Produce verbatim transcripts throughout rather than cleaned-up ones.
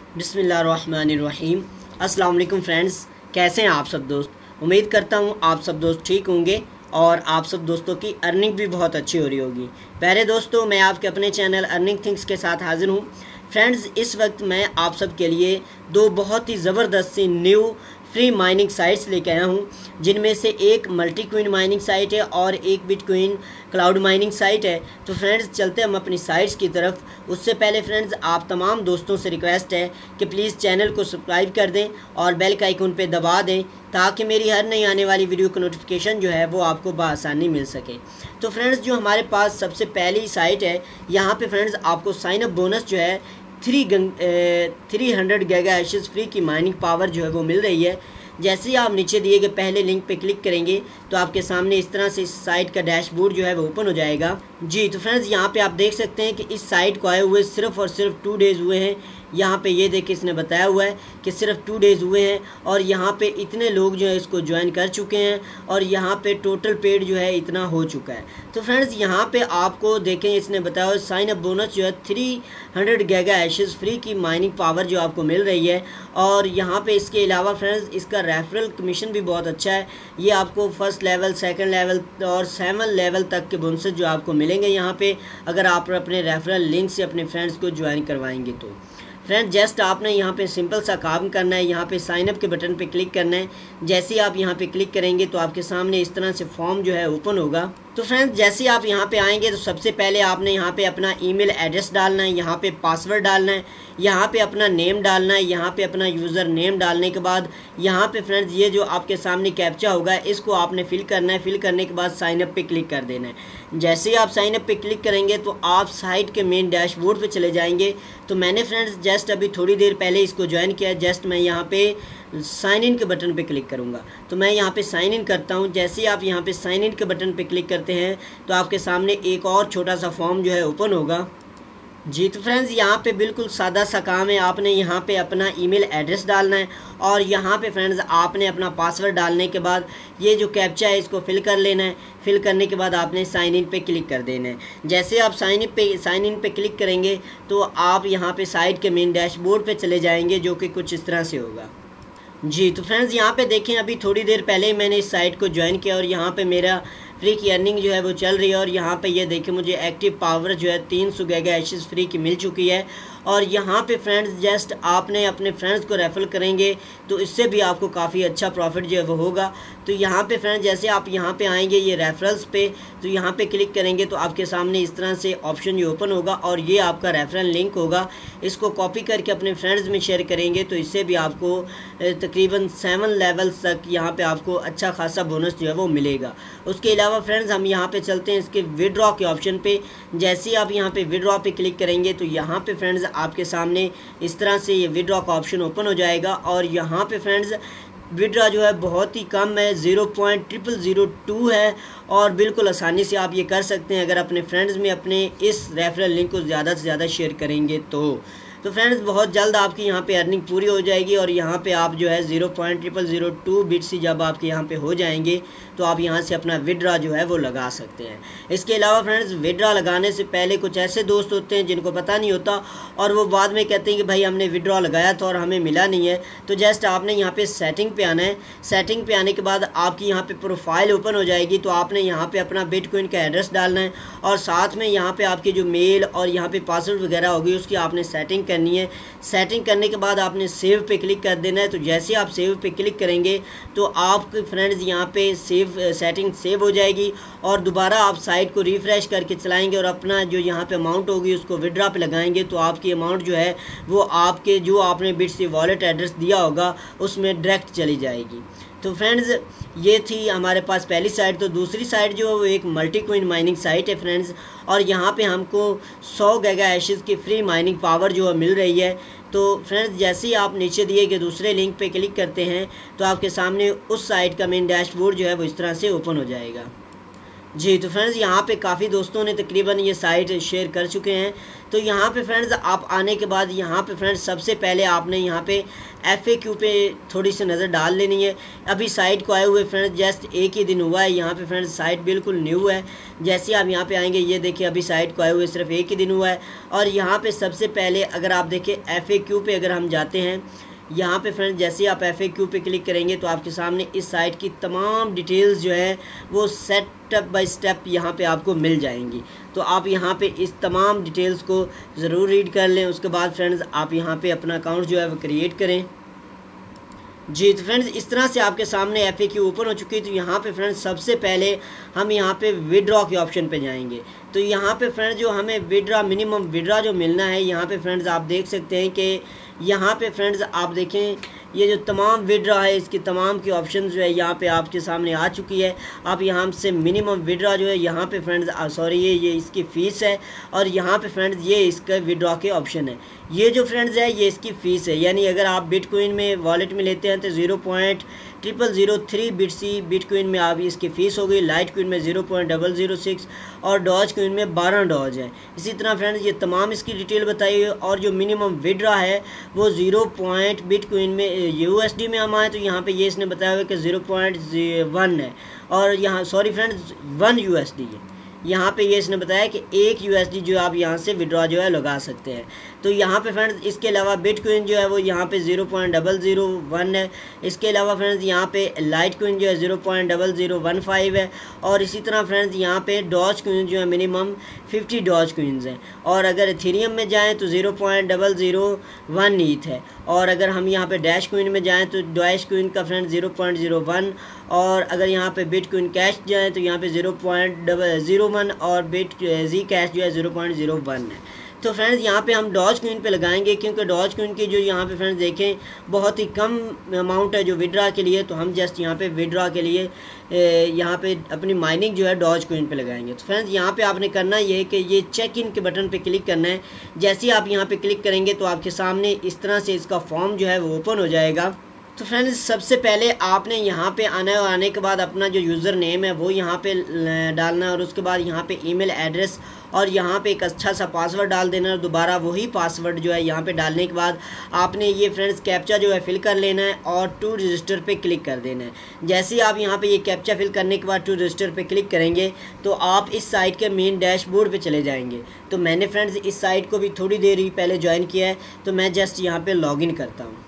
बिस्मिल्लाहिर्रहमानिर्रहीम। अस्सलाम वालेकुम फ्रेंड्स, कैसे हैं आप सब दोस्त। उम्मीद करता हूँ आप सब दोस्त ठीक होंगे और आप सब दोस्तों की अर्निंग भी बहुत अच्छी हो रही होगी। प्यारे दोस्तों, मैं आपके अपने चैनल अर्निंग थिंग्स के साथ हाजिर हूँ। फ्रेंड्स, इस वक्त मैं आप सब के लिए दो बहुत ही ज़बरदस्त सी न्यू फ्री माइनिंग साइट्स लेके आया हूँ, जिनमें से एक मल्टी क्विन माइनिंग साइट है और एक बिटकॉइन क्लाउड माइनिंग साइट है। तो फ्रेंड्स, चलते हम अपनी साइट्स की तरफ। उससे पहले फ्रेंड्स, आप तमाम दोस्तों से रिक्वेस्ट है कि प्लीज़ चैनल को सब्सक्राइब कर दें और बेल का आइकन पे दबा दें, ताकि मेरी हर नई आने वाली वीडियो का नोटिफिकेशन जो है वो आपको बआसानी मिल सके। तो फ्रेंड्स, जो हमारे पास सबसे पहली साइट है, यहाँ पे फ्रेंड्स आपको साइन अप बोनस जो है थ्री गंग three hundred giga hashes free की माइनिंग पावर जो है वो मिल रही है। जैसे ही आप नीचे दिए गए पहले लिंक पे क्लिक करेंगे तो आपके सामने इस तरह से इस साइट का डैशबोर्ड जो है वो ओपन हो जाएगा। जी तो फ्रेंड्स, यहाँ पे आप देख सकते हैं कि इस साइट को आए हुए सिर्फ और सिर्फ टू डेज़ हुए हैं। यहाँ पे ये देखिए, इसने बताया हुआ है कि सिर्फ टू डेज़ हुए हैं और यहाँ पे इतने लोग जो है इसको ज्वाइन कर चुके हैं और यहाँ पे टोटल पेड जो है इतना हो चुका है। तो फ्रेंड्स, यहाँ पे आपको देखें, इसने बताया हुआ साइन अप बोनस जो है three hundred giga hashes free की माइनिंग पावर जो आपको मिल रही है। और यहाँ पे इसके अलावा फ्रेंड्स, इसका रेफरल कमीशन भी बहुत अच्छा है। ये आपको फर्स्ट लेवल, सेकंड लेवल और सेवन लेवल तक के बोनसेस जो आपको मिलेंगे यहाँ पे, अगर आप अपने रेफरल लिंक से अपने फ्रेंड्स को ज्वाइन करवाएंगे। तो फ्रेंड, जस्ट आपने यहाँ पे सिंपल सा काम करना है, यहाँ पे साइन अप के बटन पे क्लिक करना है। जैसे ही आप यहाँ पे क्लिक करेंगे तो आपके सामने इस तरह से फॉर्म जो है ओपन होगा। तो फ्रेंड्स, जैसे ही आप यहाँ पे आएंगे तो सबसे पहले आपने यहाँ पे अपना ईमेल एड्रेस डालना है, यहाँ पे पासवर्ड डालना है, यहाँ पे अपना नेम डालना है, यहाँ पे अपना यूज़र नेम डालने के बाद यहाँ पे फ्रेंड्स ये जो आपके सामने कैप्चा होगा इसको आपने फिल करना है। फिल करने के बाद साइन अप पे क्लिक कर देना है। जैसे ही आप साइन अप पे क्लिक करेंगे तो आप साइट के मेन डैशबोर्ड पे चले जाएंगे। तो मैंने फ्रेंड्स जस्ट अभी थोड़ी देर पहले इसको ज्वाइन किया। जस्ट मैं यहाँ पे साइन इन के बटन पे क्लिक करूँगा, तो मैं यहाँ पे साइन इन करता हूँ। जैसे ही आप यहाँ पे साइन इन के बटन पे क्लिक करते हैं तो आपके सामने एक और छोटा सा फॉर्म जो है ओपन होगा। जी तो फ्रेंड्स, यहाँ पे बिल्कुल सादा सा काम है। आपने यहाँ पे अपना ईमेल एड्रेस डालना है और यहाँ पे फ्रेंड्स आपने अपना पासवर्ड डालने के बाद ये जो कैप्चा है इसको फिल कर लेना है। फिल करने के बाद आपने साइन इन पे क्लिक कर देना है। जैसे आप साइन इन पे साइन इन पे क्लिक करेंगे तो आप यहाँ पे साइट के मेन डैशबोर्ड पे चले जाएंगे, जो कि कुछ इस तरह से होगा। जी तो फ्रेंड्स, यहाँ पे देखें, अभी थोड़ी देर पहले ही मैंने इस साइट को ज्वाइन किया और यहाँ पे मेरा फ्री की अर्निंग जो है वो चल रही है। और यहाँ पे ये देखें, मुझे एक्टिव पावर जो है तीन सौ गैगा हैशेस फ्री की मिल चुकी है। और यहाँ पे फ्रेंड्स, जस्ट आपने अपने फ्रेंड्स को रेफर करेंगे तो इससे भी आपको काफ़ी अच्छा प्रॉफिट जो है वो होगा। तो यहाँ पे फ्रेंड्स, जैसे आप यहाँ पे आएंगे ये रेफरल्स पे, तो यहाँ पे क्लिक करेंगे तो आपके सामने इस तरह से ऑप्शन जो ओपन होगा और ये आपका रेफरल लिंक होगा। इसको कॉपी करके अपने फ्रेंड्स में शेयर करेंगे तो इससे भी आपको तकरीबन सेवन लेवल्स तक यहाँ पे आपको अच्छा खासा बोनस जो है वो मिलेगा। उसके अलावा फ्रेंड्स, हम यहाँ पे चलते हैं इसके विड्रॉ के ऑप्शन पे। जैसे ही आप यहाँ पे विड्रॉ पे क्लिक करेंगे तो यहाँ पे फ्रेंड्स आपके सामने इस तरह से ये विड्रॉ का ऑप्शन ओपन हो जाएगा। और यहाँ पे फ्रेंड्स विड्रॉ जो है बहुत ही कम है, zero point triple zero two है और बिल्कुल आसानी से आप ये कर सकते हैं अगर अपने फ्रेंड्स में अपने इस रेफरल लिंक को ज़्यादा से ज़्यादा शेयर करेंगे तो। तो फ्रेंड्स, बहुत जल्द आपकी यहाँ पे अर्निंग पूरी हो जाएगी और यहाँ पे आप जो है zero point triple zero two bits ही जब आपके यहाँ पे हो जाएंगे तो आप यहाँ से अपना विड्रॉ जो है वो लगा सकते हैं। इसके अलावा फ्रेंड्स, विड्रॉ लगाने से पहले कुछ ऐसे दोस्त होते हैं जिनको पता नहीं होता और वो बाद में कहते हैं कि भाई हमने विड्रॉ लगाया था और हमें मिला नहीं है। तो जस्ट आपने यहाँ पे सेटिंग पे आना है। सेटिंग पे आने के बाद आपकी यहाँ पे प्रोफाइल ओपन हो जाएगी। तो आपने यहाँ पे अपना बिटकॉइन का एड्रेस डालना है और साथ में यहाँ पे आपकी जो मेल और यहाँ पे पासवर्ड वगैरह होगी उसकी आपने सेटिंग करनी है। सेटिंग करने के बाद आपने सेव पे क्लिक कर देना है। तो जैसे आप सेव पे क्लिक करेंगे तो आपके फ्रेंड्स यहाँ पे सेव सेटिंग सेव हो जाएगी और दोबारा आप साइट को रिफ्रेश करके चलाएंगे और अपना जो यहाँ पे अमाउंट होगी उसको विड्रॉ पे लगाएंगे तो आपकी अमाउंट जो है वो आपके जो आपने बिट्स वॉलेट एड्रेस दिया होगा उसमें डायरेक्ट चली जाएगी। तो फ्रेंड्स, ये थी हमारे पास पहली साइट। तो दूसरी साइट जो है वो एक मल्टी क्विन माइनिंग साइट है फ्रेंड्स, और यहाँ पे हमको सौ गैगा हैशेस की फ्री माइनिंग पावर जो है मिल रही है। तो फ्रेंड्स, जैसे ही आप नीचे दिए गए दूसरे लिंक पे क्लिक करते हैं तो आपके सामने उस साइट का मेन डैशबोर्ड जो है वो इस तरह से ओपन हो जाएगा। जी तो फ्रेंड्स यहाँ पे काफ़ी दोस्तों ने तकरीबन ये साइट शेयर कर चुके हैं। तो यहाँ पे फ्रेंड्स आप आने के बाद यहाँ पे फ्रेंड्स सबसे पहले आपने यहाँ पे एफ ए क्यू पे थोड़ी सी नज़र डाल लेनी है। अभी साइट को आए हुए फ्रेंड्स जस्ट एक ही दिन हुआ है। यहाँ पे फ्रेंड्स साइट बिल्कुल न्यू है। जैसे आप यहाँ पे आएंगे, ये देखिए अभी साइट को आए हुए सिर्फ एक ही दिन हुआ है। और यहाँ पे सबसे पहले अगर आप देखें एफ ए क्यू पे अगर हम जाते हैं, यहाँ पे फ्रेंड्स जैसे आप एफ ए क्यू पे क्लिक करेंगे तो आपके सामने इस साइट की तमाम डिटेल्स जो है वो स्टेप बाय स्टेप यहाँ पे आपको मिल जाएंगी। तो आप यहाँ पे इस तमाम डिटेल्स को ज़रूर रीड कर लें। उसके बाद फ्रेंड्स आप यहाँ पे अपना अकाउंट जो है वो क्रिएट करें। जी तो फ्रेंड्स इस तरह से आपके सामने एफ ए क्यू ओपन हो चुकी है। तो यहाँ पे फ्रेंड्स सबसे पहले हम यहाँ पे विड्रॉ के ऑप्शन पे जाएंगे। तो यहाँ पे फ्रेंड्स जो हमें विड्रॉ मिनिमम विड्रॉ जो मिलना है, यहाँ पे फ्रेंड्स आप देख सकते हैं कि यहाँ पे फ्रेंड्स आप देखें ये जो तमाम विड्रॉ है इसकी तमाम की ऑप्शन जो है यहाँ पे आपके सामने आ चुकी है। आप यहाँ से मिनिमम विड्रॉ जो है यहाँ पे फ्रेंड्स सॉरी ये ये इसकी फ़ीस है और यहाँ पे फ्रेंड्स ये इसका विड्रॉ के ऑप्शन है। ये जो फ्रेंड्स है ये इसकी फ़ीस है, यानी अगर आप बिटकॉइन में वॉलेट में लेते हैं तो zero point triple zero three बिटसी बिटकॉइन में आप इसकी फ़ीस हो गई। लाइट कॉइन में zero point double zero six और डॉज कॉइन में बारह डॉज है। इसी तरह फ्रेंड्स ये तमाम इसकी डिटेल बताई है। और जो मिनिमम विड्रॉ है वो ज़ीरो पॉइंट बिटकॉइन में यूएसडी में हम आए तो यहाँ पे ये इसने बताया हुआ कि ज़ीरो पॉइंट वन है और यहाँ सॉरी फ्रेंड्स वन यूएसडी है। यहाँ पे ये इसने बताया कि एक यूएसडी जो आप यहाँ से विड्रॉ जो है लगा सकते हैं। तो यहाँ पे फ्रेंड्स इसके अलावा बिटकॉइन जो है वो यहाँ पे zero point double zero one है। इसके अलावा फ्रेंड्स यहाँ पे लाइट कॉइन जो है zero point double zero one five है। और इसी तरह फ्रेंड्स यहाँ पे डॉज कॉइन जो है मिनिमम फिफ्टी डॉज कॉइन्स हैं। और अगर इथेरियम में जाएँ तो zero point double zero one ETH है। और अगर हम यहाँ पे डैश कॉइन में जाएँ तो डैश कॉइन का friends zero point zero one. और अगर यहाँ पे बिटकॉइन कैश जाएँ तो यहाँ पे zero point double zero one और बिट जी कैश जो है ज़ीरो पॉइंट ज़ीरो वन है। तो फ्रेंड्स यहाँ पे हम डॉज कॉइन पे लगाएंगे क्योंकि डॉज कॉइन की जो यहाँ पे फ्रेंड्स देखें बहुत ही कम अमाउंट है जो विड्रॉ के लिए। तो हम जस्ट यहाँ पे विड्रॉ के लिए यहाँ पे अपनी माइनिंग जो है डॉज कॉइन पे लगाएंगे। तो फ्रेंड्स यहाँ पे आपने करना ये है कि ये चेक इन के बटन पे क्लिक करना है। जैसे ही आप यहाँ पे क्लिक करेंगे तो आपके सामने इस तरह से इसका फॉर्म जो है वो ओपन हो जाएगा। तो फ्रेंड्स सबसे पहले आपने यहाँ पे आना है और आने के बाद अपना जो यूज़र नेम है वो यहाँ पे डालना है और उसके बाद यहाँ पे ईमेल एड्रेस और यहाँ पे एक अच्छा सा पासवर्ड डाल देना है। दोबारा वही पासवर्ड जो है यहाँ पे डालने के बाद आपने ये फ्रेंड्स कैप्चा जो है फिल कर लेना है और टू रजिस्टर पे क्लिक कर देना है। जैसे ही आप यहाँ पे ये कैप्चा फिल करने के बाद टू रजिस्टर पे क्लिक करेंगे तो आप इस साइट के मेन डैशबोर्ड पे चले जाएंगे। तो मैंने फ्रेंड्स इस साइट को भी थोड़ी देर ही पहले ज्वाइन किया है तो मैं जस्ट यहाँ पर लॉग इन करता हूँ।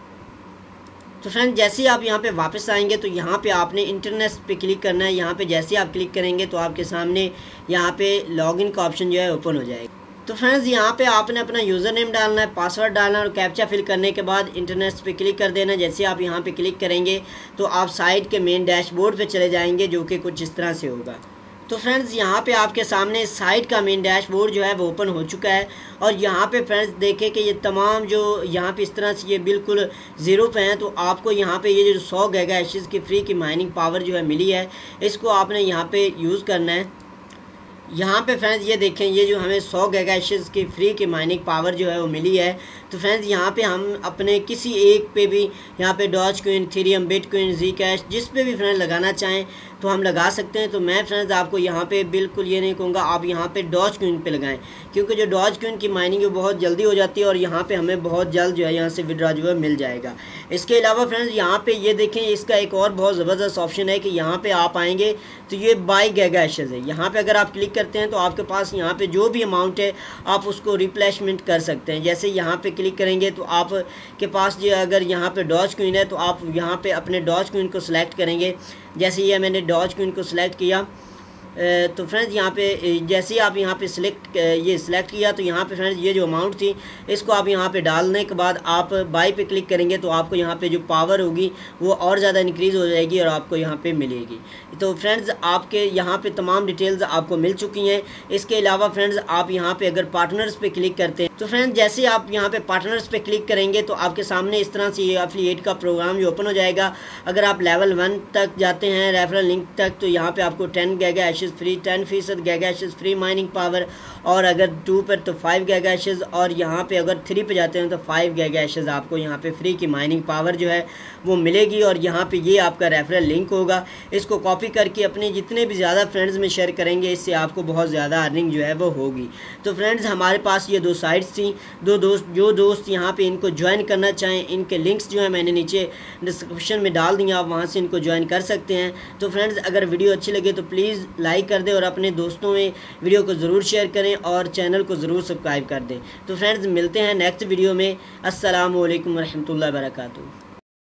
तो फ्रेंड जैसे ही आप यहाँ पे वापस आएंगे तो यहाँ पे आपने इंटरनेट पे क्लिक करना है। यहाँ पे जैसे ही आप क्लिक करेंगे तो आपके सामने यहाँ पे लॉगिन का ऑप्शन जो है ओपन हो जाएगा। तो फ्रेंड्स यहाँ पे आपने अपना यूज़र नेम डालना है, पासवर्ड डालना है और कैप्चा फिल करने के बाद इंटरनेट पे क्लिक कर देना है। जैसे आप यहाँ पे क्लिक करेंगे तो आप साइट के मेन डैशबोर्ड पे चले जाएंगे जो कि कुछ इस तरह से होगा। तो फ्रेंड्स यहाँ पे आपके सामने साइट का मेन डैशबोर्ड जो है वो ओपन हो चुका है और यहाँ पे फ्रेंड्स देखें कि ये तमाम जो यहाँ पे इस तरह से ये बिल्कुल ज़ीरो पे हैं। तो आपको यहाँ पे ये जो सौ गीगा हैशेस की फ्री की माइनिंग पावर जो है मिली है इसको आपने यहाँ पे यूज़ करना है। यहाँ पे फ्रेंड्स ये देखें ये जो हमें सौ गीगा हैशेस की फ्री की माइनिंग पावर जो है वो मिली है। तो फ्रेंड्स यहाँ पे हम अपने किसी एक पे भी यहाँ पे doge coin, Ethereum, Bitcoin, G cash जिस पे भी फ्रेंड्स लगाना चाहें तो हम लगा सकते हैं। तो मैं फ्रेंड्स आपको यहाँ पे बिल्कुल ये नहीं कहूँगा आप यहाँ पे डॉज कॉइन पे लगाएं क्योंकि जो डॉज कॉइन की माइनिंग है बहुत जल्दी हो जाती है और यहाँ पे हमें बहुत जल्द जो है यहाँ से विड्रॉ जो है मिल जाएगा। इसके अलावा फ्रेंड्स यहाँ पे ये देखें इसका एक और बहुत ज़बरदस्त ऑप्शन है कि यहाँ पे आप आएंगे तो ये बाई गीगा हैशेस है। यहाँ पे अगर आप क्लिक करते हैं तो आपके पास यहाँ पे जो भी अमाउंट है आप उसको रिप्लेसमेंट कर सकते हैं। जैसे यहाँ पे क्लिक करेंगे तो आप के पास जो अगर यहाँ पे डॉज कॉइन है तो आप यहाँ पे अपने डॉज कॉइन को सिलेक्ट करेंगे। जैसे ये मैंने डॉज कॉइन को सिलेक्ट किया तो फ्रेंड्स यहाँ पे जैसे ही आप यहाँ पे सिलेक्ट ये सिलेक्ट किया तो यहाँ पे फ्रेंड्स ये जो अमाउंट थी इसको आप यहाँ पे डालने के बाद आप बाई पे क्लिक करेंगे तो आपको यहाँ पे जो पावर होगी वो और ज़्यादा इंक्रीज़ हो जाएगी और आपको यहाँ पे मिलेगी। तो फ्रेंड्स आपके यहाँ पे तमाम डिटेल्स आपको मिल चुकी हैं। इसके अलावा फ्रेंड्स आप यहाँ पे अगर पार्टनर्स पे क्लिक करते हैं तो फ्रेंड्स जैसे आप यहाँ पे पार्टनर्स पे क्लिक करेंगे तो आपके सामने इस तरह से ये एफिलिएट का प्रोग्राम जो ओपन हो जाएगा। अगर आप लेवल वन तक जाते हैं रेफरल लिंक तक तो यहाँ पे आपको ten giga gigahashes free, ten फीसद गैगाशेस फ्री माइनिंग पावर, और अगर टू पर तो फाइव गैगाशेस, और यहाँ पे अगर थ्री पे जाते हैं तो फाइव गैगाशेस आपको यहाँ पे फ्री की माइनिंग पावर जो है वो मिलेगी। और यहाँ पे ये आपका रेफरल लिंक होगा, इसको कॉपी करके अपने जितने भी ज़्यादा फ्रेंड्स में शेयर करेंगे, इससे आपको बहुत ज़्यादा अर्निंग जो है वो होगी। तो फ्रेंड्स हमारे पास ये दो साइट्स थी, दो दोस्त जो दोस्त यहाँ पे इनको ज्वाइन करना चाहें, इनके लिंक्स जो है मैंने नीचे डिस्क्रिप्शन में डाल दिए, आप वहाँ से इनको ज्वाइन कर सकते हैं। तो फ्रेंड्स अगर वीडियो अच्छी लगे तो प्लीज़ लाइक कर दें और अपने दोस्तों में वीडियो को ज़रूर शेयर करें और चैनल को ज़रूर सब्सक्राइब कर दें। तो फ्रेंड्स मिलते हैं नेक्स्ट वीडियो में। अस्सलामु अलैकुम रहमतुल्लाहि व बरकातुहू।